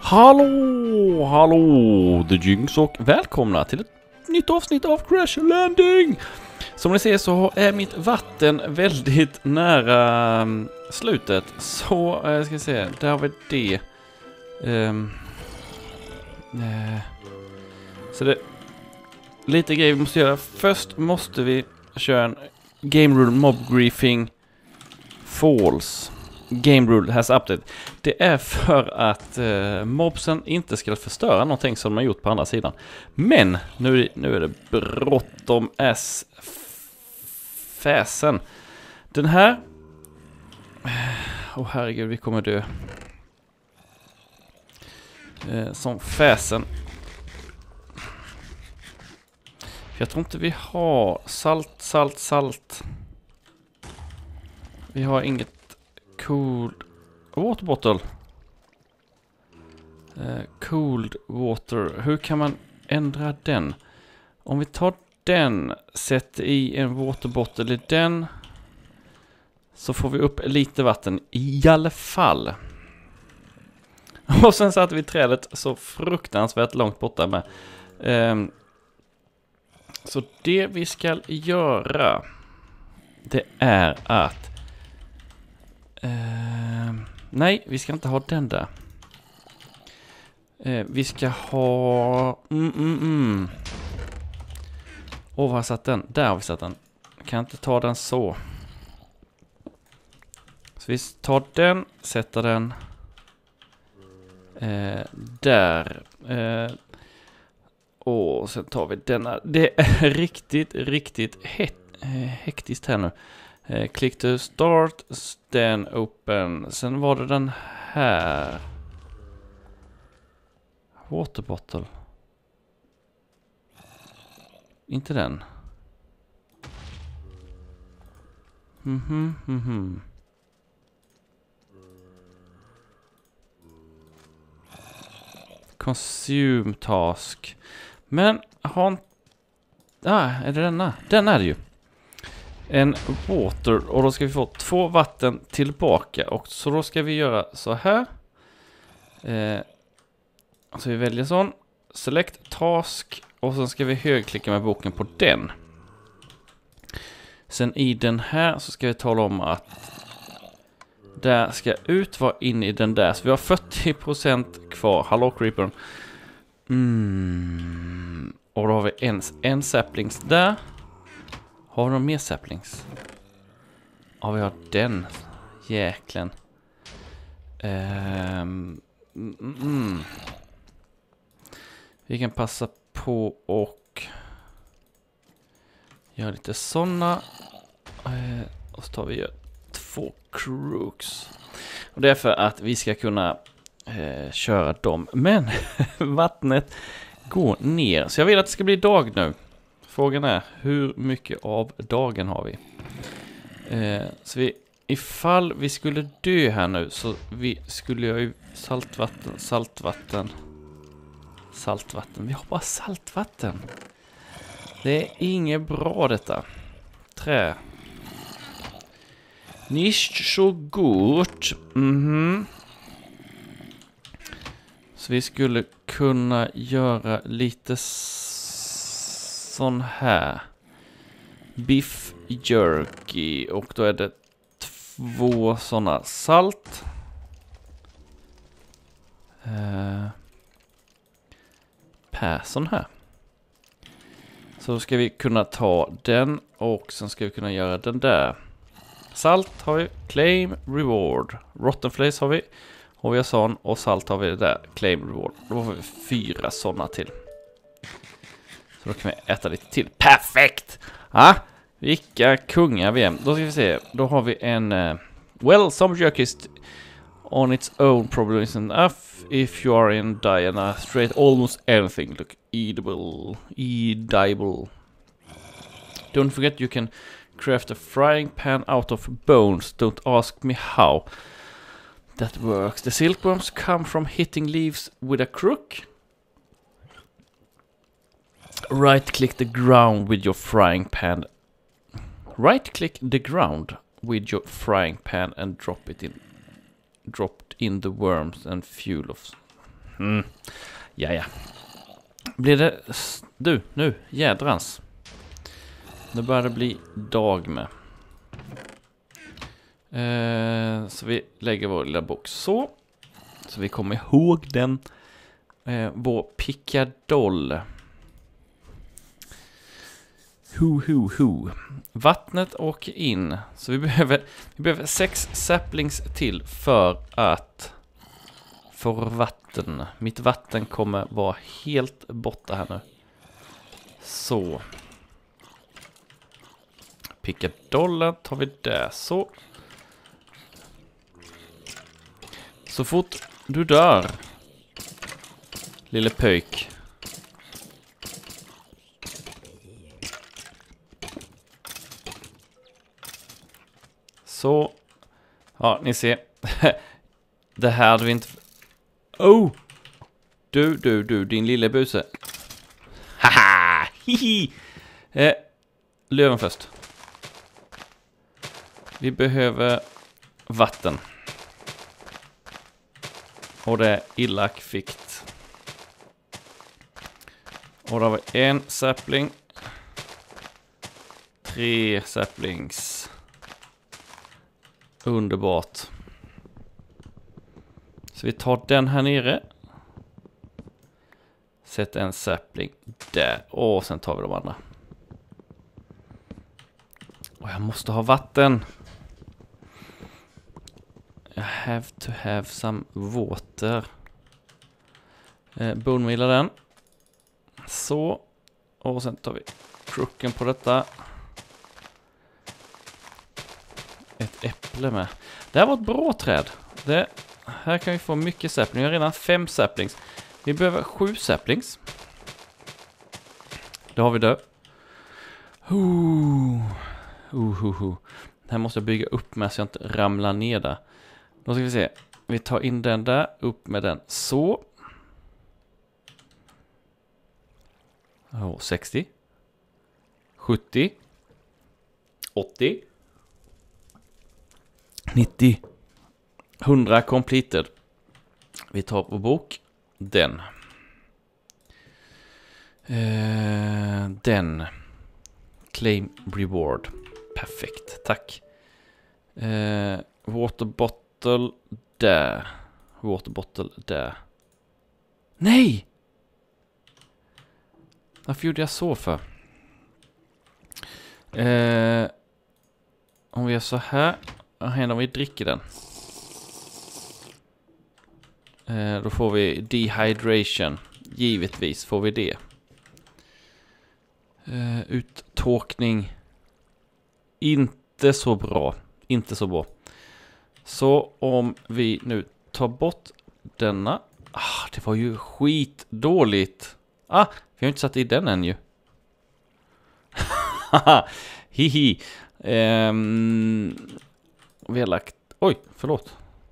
Hallå, The Jinx och välkomna till ett nytt avsnitt av Crash Landing! Som ni ser så är mitt vatten väldigt nära slutet. Så, ska vi se, där har vi det. Så det är lite grejer vi måste göra. Först måste vi köra en Game Rule Mob Griefing Falls. Game Rule has updated. Det är för att mobsen inte ska förstöra någonting som de har gjort på andra sidan. Men nu är det bråttom as fäsen. Den här... herregud, vi kommer dö. Som fäsen. Jag tror inte vi har salt. Vi har inget cold water bottle. Cold water. Hur kan man ändra den? Om vi tar den, sätter i en water bottle i den, så får vi upp lite vatten i alla fall. Och sen satte vi trädet så fruktansvärt långt borta med. Så det vi ska göra, det är att nej, vi ska inte ha den där. Vi ska ha... var har jag satt den? Där har vi satt den. Kan inte ta den så. Så vi tar den, sätter den där. Och sen tar vi denna. Det är riktigt hektiskt här nu. Click to start, then open. Sen var det den här. Water bottle. Inte den. Consume task. Men har inte... är det denna? Den är det ju. En water, och då ska vi få 2 vatten tillbaka. Och så då ska vi göra så här. Så vi väljer sån. Select task. Och så ska vi högerklicka med boken på den. Sen i den här så ska vi tala om att där ska ut vara in i den där. Så vi har 40% kvar. Hallå creepern. Och då har vi en saplings där. Har vi någon mer saplings? Ja, vi har den. Jäklen. Vi kan passa på och göra lite såna. Och så tar vi 2 crooks. Och det är för att vi ska kunna köra dem. Men vattnet går ner. Så jag vill att det ska bli dag nu. Frågan är, hur mycket av dagen har vi? Så ifall vi skulle dö här nu, så vi skulle ju saltvatten. Vi har bara saltvatten. Det är inget bra detta. Trä. Nicht så gut. Så vi skulle kunna göra lite sån här. Beef jerky. Och då är det 2 såna salt. Per sån här. Så då ska vi kunna ta den. Och sen ska vi kunna göra den där. Salt har vi. Claim reward. Rotten flesh har vi. Och vi har sån. Och salt har vi där. Claim reward. Då får vi 4 såna till. Så då kan vi äta lite till. Perfekt! Ja, vilka kungar vi är. Då ska vi se. Då har vi en... well, some jerky on its own probably isn't enough. If you are in Diana, straight almost anything look edible. Don't forget you can craft a frying pan out of bones. Don't ask me how that works. The silkworms come from hitting leaves with a crook. Right-click the ground with your frying pan. Right-click the ground with your frying pan and drop it in. Dropped in the worms and fuel of... Ja. Blir det... Du, nu. Jädrans. Nu börjar det bli dag med. Så vi lägger vår lilla box så. Så vi kommer ihåg den. Vår pickadoll. Vattnet åker in. Så vi behöver 6 saplings till för att få vatten. Mitt vatten kommer vara helt borta här nu. Så. Pickadollen tar vi där. Så fort du dör, lille pöjk. Så. Ja, ni ser. Det här hade vi inte... Oh! Du, din lille buse. Haha! Hihi! Löven först. Vi behöver vatten. Och det är illa kvickt. Och då har vi en sapling. 3 saplings. Underbart. Så vi tar den här nere. Sätter en sapling där. Och sen tar vi de andra. Och jag måste ha vatten. I have to have some water. Bonmila den. Så. Och sen tar vi krucken på detta. Ett äpple med. Det här var ett bra träd. Här kan vi få mycket saplings. Vi har redan 5 saplings. Vi behöver 7 saplings. Då har vi det. Det här måste jag bygga upp med så jag inte ramlar ner där. Då ska vi se. Vi tar in den där. Upp med den. Så. 60. 70. 80. 90. 100 completed. Vi tar på bok. Den. Den. Claim reward. Perfekt. Tack. Water bottle där. Water bottle där. Nej! Varför gjorde jag så för? Om vi gör så här. Vad händer om vi dricker den? Då får vi dehydration. Givetvis får vi det. Uttorkning. Inte så bra. Inte så bra. Så om vi nu tar bort denna. Det var ju skitdåligt. Vi har inte satt i den än ju. Hihi. Vi har lagt... Oj, förlåt.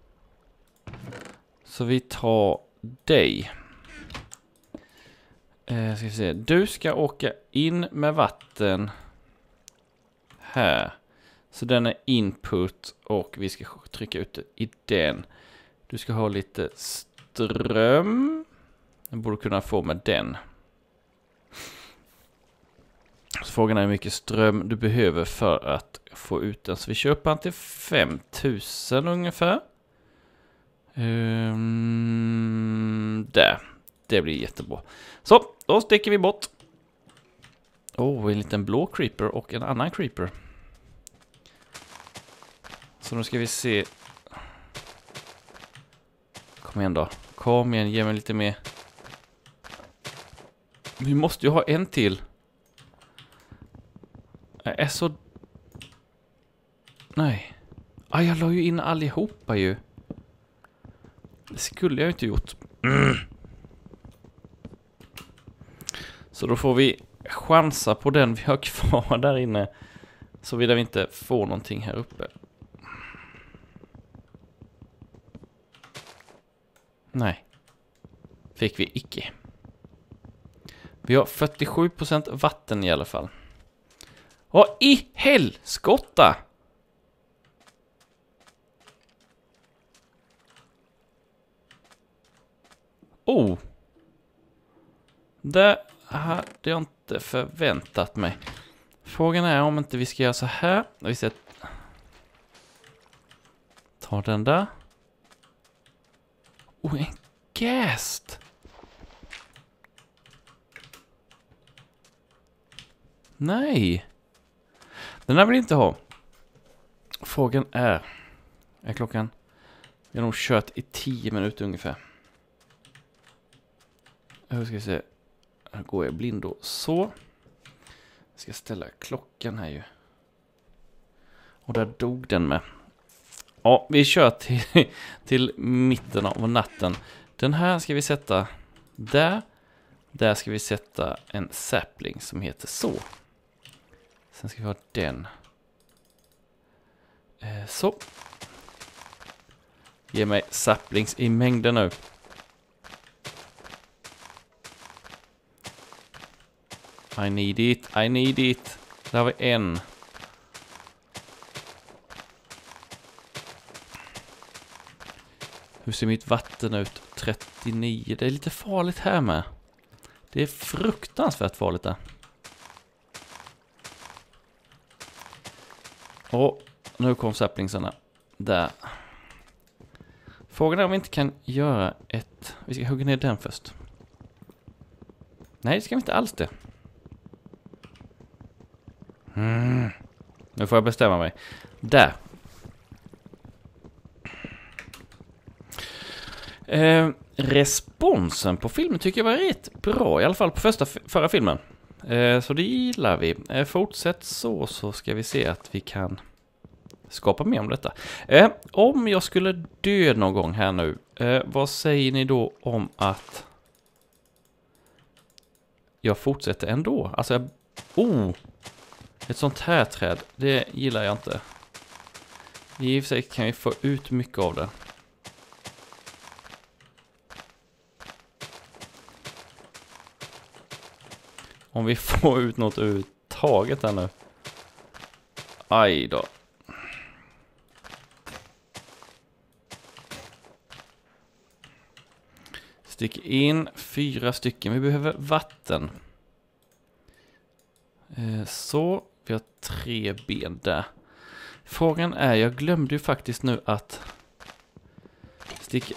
Så vi tar dig. Ska vi se. Du ska åka in med vatten. Här. Så den är input. Och vi ska trycka ut det i den. Du ska ha lite ström. Jag borde kunna få med den. Så frågan är hur mycket ström du behöver för att få ut den. Så vi köper den till 5000 ungefär. Där. Det blir jättebra. Så, då sticker vi bort. En liten blå creeper och en annan creeper. Så nu ska vi se. Kom igen då. Kom igen, ge mig lite mer. Vi måste ju ha en till. Jag är så... Nej. Jag la ju in allihopa ju. Det skulle jag inte gjort. Så då får vi chansa på den vi har kvar där inne. Så vidare vi inte får någonting här uppe. Nej. Fick vi icke. Vi har 47% vatten i alla fall. Vad i helskotta? Oh! Det hade jag inte förväntat mig. Frågan är om inte vi ska göra så här. Vi ska ta den där. Oh, en ghast! Nej! Den här vill jag inte ha. Frågan är klockan? Jag har nog kört i 10 minuter ungefär. Hur ska vi se? Här går jag blind då. Så. Jag ska ställa klockan här ju. Och där dog den med. Ja, vi kör till mitten av natten. Den här ska vi sätta där. Där ska vi sätta en sapling som heter så. Sen ska vi ha den. Så. Ge mig saplings i mängden nu. I need it, I need it. Där har vi en. Hur ser mitt vatten ut? 39. Det är lite farligt här med. Det är fruktansvärt farligt där. Och nu kom saplingsarna. Där. Frågan är om vi inte kan göra ett... Vi ska hugga ner den först. Nej, det ska vi inte alls det. Nu får jag bestämma mig. Där. Responsen på filmen tycker jag var rätt bra. I alla fall på förra filmen. Så det gillar vi. Fortsätt så ska vi se att vi kan skapa mer om detta. Om jag skulle dö någon gång här nu. Vad säger ni då om att jag fortsätter ändå? Alltså ett sånt här träd. Det gillar jag inte. I och för sig kan vi få ut mycket av det. Om vi får ut något överhuvudtaget här nu. Aj då. Stick in 4 stycken. Vi behöver vatten. Så, vi har 3 ben där. Frågan är, jag glömde ju faktiskt nu att sticka.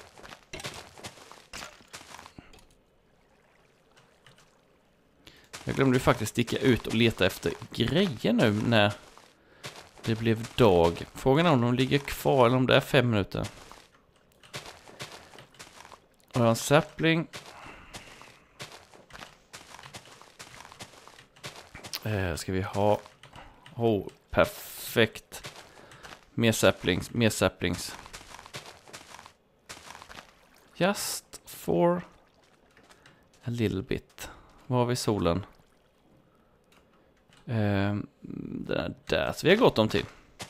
Jag glömde ju faktiskt sticka ut och leta efter grejer nu när det blev dag. Frågan är om de ligger kvar eller om det är 5 minuter. Och jag har en sapling. Ska vi ha... perfekt. Mer saplings. Just for a little bit. Var har vi solen? Där. Så vi har gott om tid.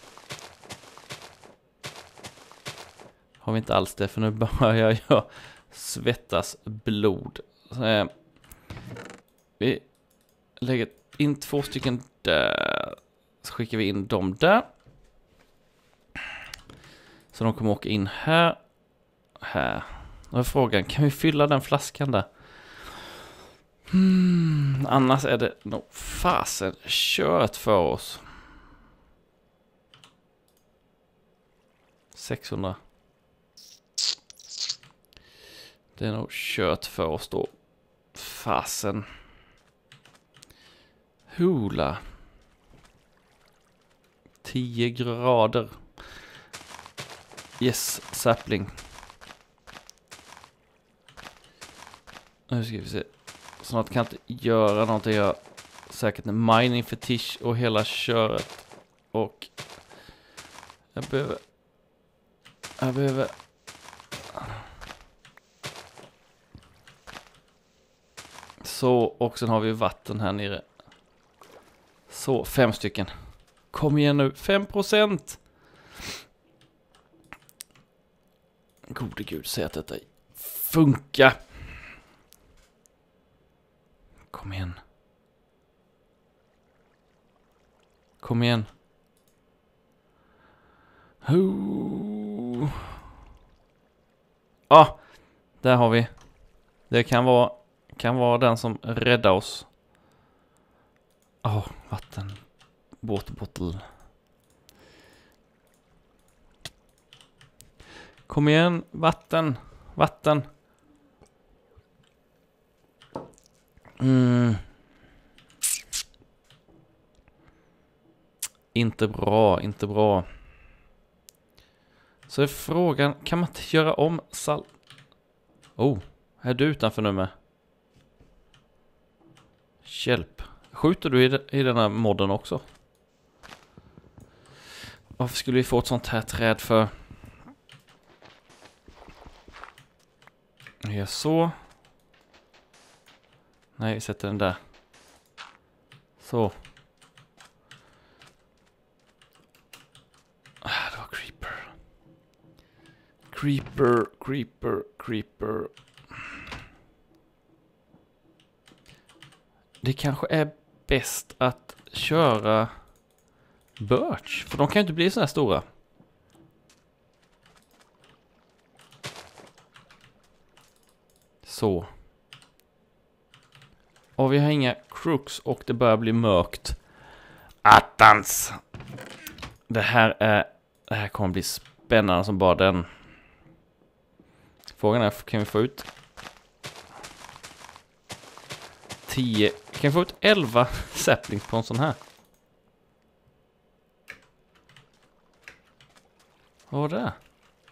Har vi inte alls det, för nu börjar jag svettas blod. Vi lägger in 2 stycken där. Så skickar vi in dem där. Så de kommer åka in här. Här. Och frågan, kan vi fylla den flaskan där? Annars är det nog fasen kört för oss. 600. Det är nog kört för oss då. Fasen. Hula. 10 grader. Yes, sapling. Nu ska vi se. Snart kan jag inte göra någonting. Jag har säkert en mining fetish och hela köret. Och jag behöver så, och sen har vi vatten här nere. Så, 5 stycken. Kom igen nu, 5%. Gode gud, säg att detta funkar. Kom igen. Kom igen. Där har vi. Det kan vara den som räddar oss. Vatten. Waterbottle. Kom igen, vatten. Vatten. Inte bra, inte bra. Så är frågan, kan man inte göra om salt? Är du utanför nu med? Hjälp. Skjuter du i den här modden också? Varför skulle vi få ett sånt här träd för? Ja, så. Nej, vi sätter den där. Så. Det var creeper. Creeper. Det kanske är bäst att köra birch. För de kan ju inte bli så här stora. Så. Och vi har inga crooks och det börjar bli mörkt. Attans! Det här kommer bli spännande som bara den. Frågan är, kan vi få ut 10? Kan vi få ut 11 saplings på en sån här? Vad var det?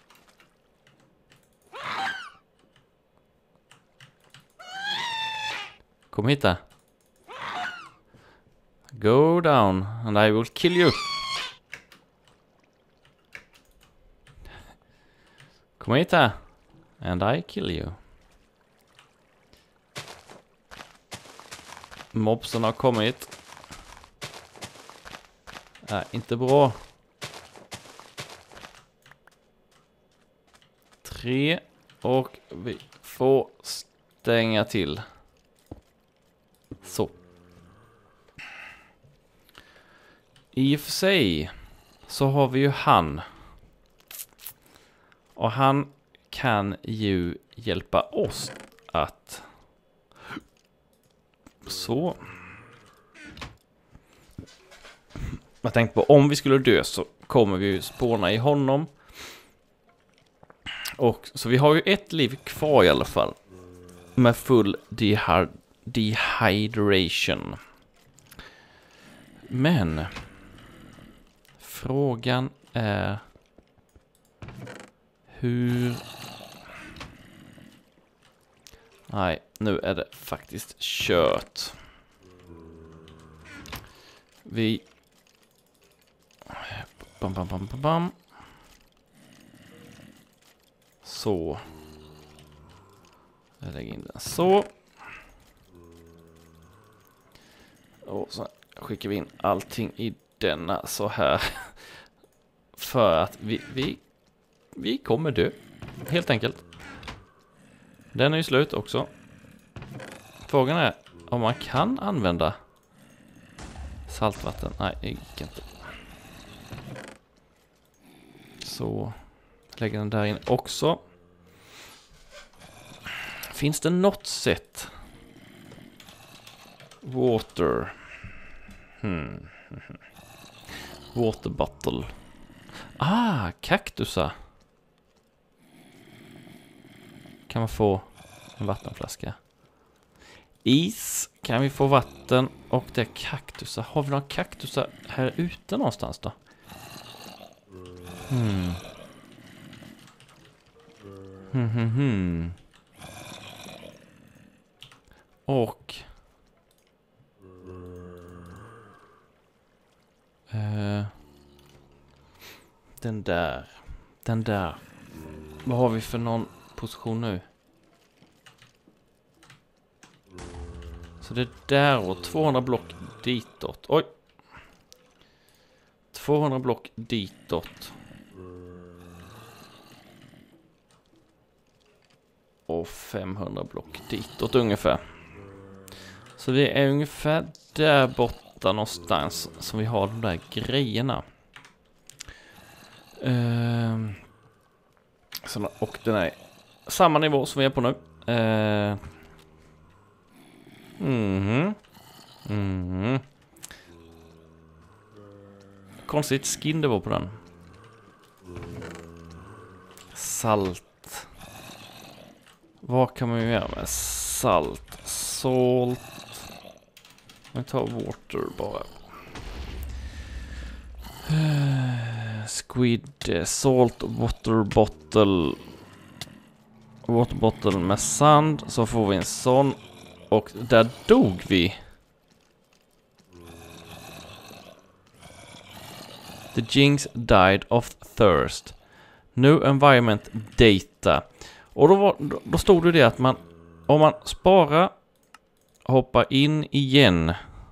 Kom hit där. Go down and I will kill you. Kom hit här. And I kill you. Mobsen har kommit. Inte bra. 3 och vi får stänga till. Så. I och för sig så har vi ju han. Och han kan ju hjälpa oss att... Så. Jag tänkte på, om vi skulle dö så kommer vi ju spåna i honom. Och så vi har ju ett liv kvar i alla fall. Med full dehydration. Men frågan är hur... Nej, nu är det faktiskt kört. Vi... Bam. Så. Jag lägger in den så. Och så skickar vi in allting i denna så här. För att vi kommer dö. Helt enkelt. Den är ju slut också. Frågan är om man kan använda saltvatten. Nej, det gick inte. Så lägger den där in också. Finns det något sätt? Water. Water bottle. Kaktusar. Kan man få en vattenflaska? Is. Kan vi få vatten? Och det är kaktusar. Har vi några kaktusar här ute någonstans då? Och den där. Vad har vi för någon position nu? Så det där och 200 block ditåt. Oj. 200 block ditåt. Och 500 block ditåt ungefär. Så vi är ungefär där borta någonstans som vi har de där grejerna. Och den är samma nivå som vi är på nu. Konstigt skin det var på den. Salt. Vad kan man göra med salt? Salt. Vi tar water bara. Squid, salt, water bottle. Water bottle med sand. Så får vi en sån. Och där dog vi. The Jinx died of thirst. New environment data. Och då stod det att om man sparar, hoppar in igen,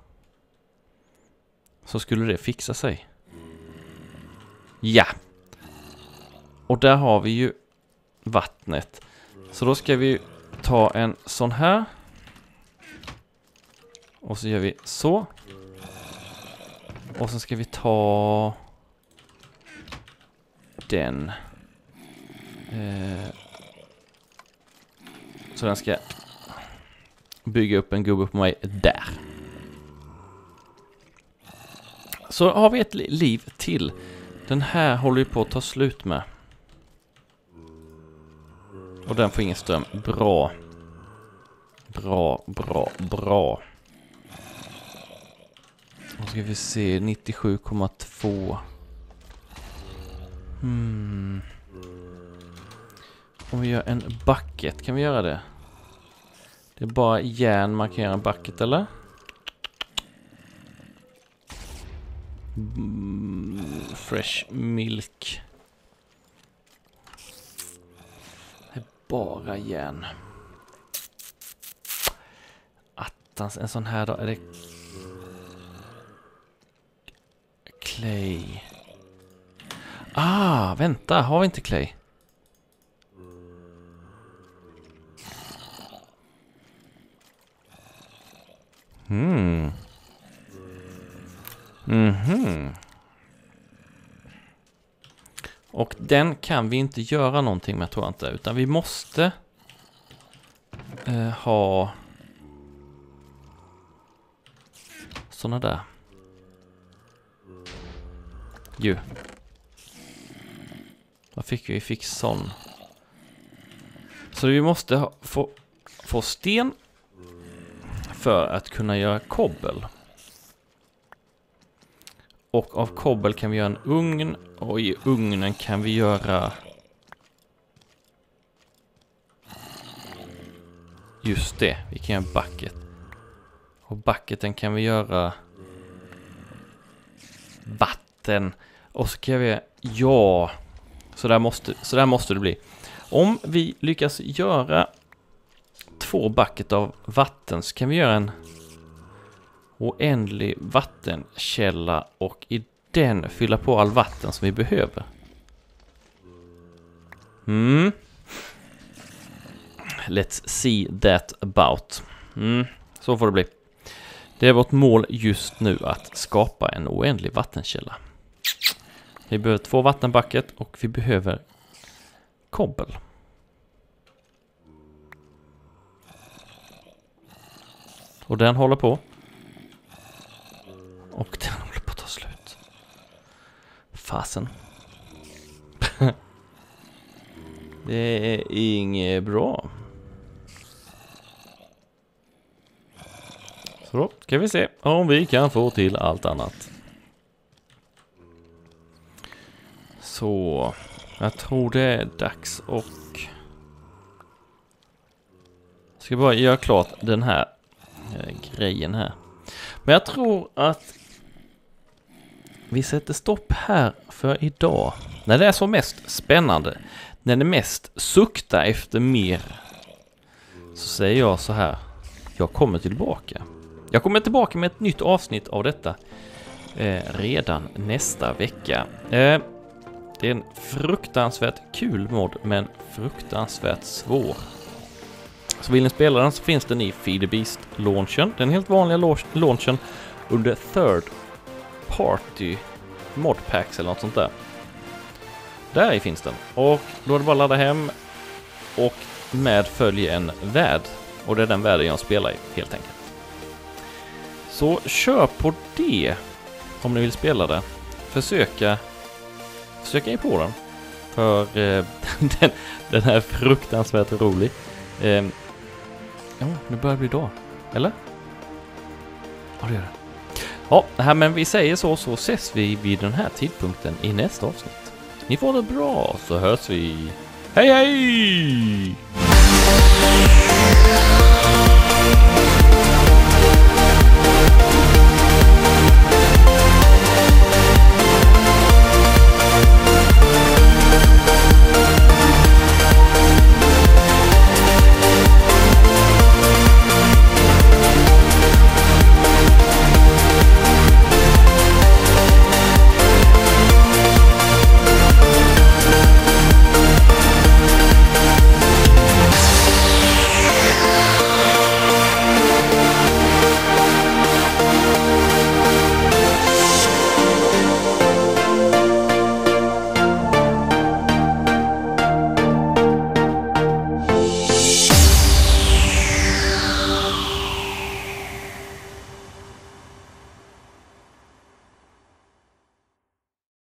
så skulle det fixa sig. Ja. Och där har vi ju vattnet. Så då ska vi ta en sån här. Och så gör vi så. Och så ska vi ta den. Så den ska bygga upp en gubbe på mig där. Så har vi ett liv till. Den här håller ju på att ta slut med. Och den får ingen ström. Bra. Bra. Då ska vi se 97,2. Om vi gör en bucket, kan vi göra det? Det är bara järn man kan göra en bucket, eller? Fresh milk. Det är bara järn. Attans, en sån här då, är det clay. Vänta, har vi inte clay? Och den kan vi inte göra någonting med, tror jag inte. Utan vi måste ha såna där. Jo. Vad fick vi? Fick sån. Så vi måste få sten för att kunna göra kobbel. Och av kobbel kan vi göra en ugn. Och i ugnen kan vi göra... Just det, vi kan göra en bucket. Och bucketen kan vi göra... Vatten. Och så kan vi... Ja... Så där måste det bli. Om vi lyckas göra 2 bucket av vatten, så kan vi göra en oändlig vattenkälla och i den fylla på all vatten som vi behöver. Let's see that about. Så får det bli. Det är vårt mål just nu, att skapa en oändlig vattenkälla. Vi behöver 2 vattenbucket och vi behöver kobbel. Och den håller på. Och den håller på att ta slut. Fasen. Det är inget bra. Så då ska vi se om vi kan få till allt annat. Så jag tror det är dags och ska bara göra klart den här grejen här. Men jag tror att vi sätter stopp här för idag. När det är som mest spännande, när det mest suktar efter mer, så säger jag så här: jag kommer tillbaka. Jag kommer tillbaka med ett nytt avsnitt av detta redan nästa vecka. Det är en fruktansvärt kul mod, men fruktansvärt svår. Så vill ni spela den så finns den i Feed the Beast-launchen. Den helt vanliga launchen under third party modpacks eller något sånt där. Där finns den. Och då är det bara att ladda hem och med följer en värld. Och det är den världen jag spelar i, helt enkelt. Så kör på det om ni vill spela det. Försöka er på den. För den är fruktansvärt rolig. Ja, nu börjar det bli dag. Eller? Ja, det gör det. Ja, men vi säger så ses vi vid den här tidpunkten i nästa avsnitt. Ni får det bra, så hörs vi. Hej hej!